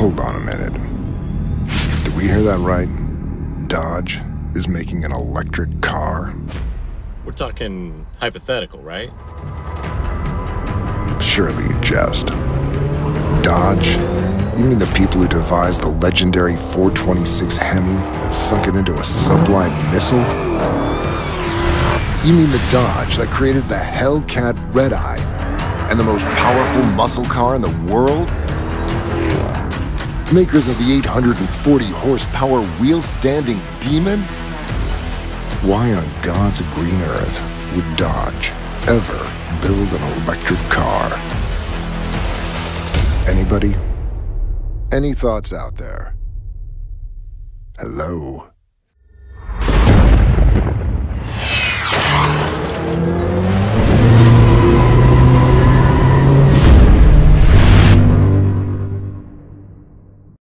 Hold on a minute. Did we hear that right? Dodge is making an electric car? We're talking hypothetical, right? Surely you jest. Dodge? You mean the people who devised the legendary 426 Hemi and sunk it into a sublime missile? You mean the Dodge that created the Hellcat Red Eye and the most powerful muscle car in the world? Makers of the 840 horsepower wheel-standing Demon? Why on God's green earth would Dodge ever build an electric car? Anybody? Any thoughts out there? Hello?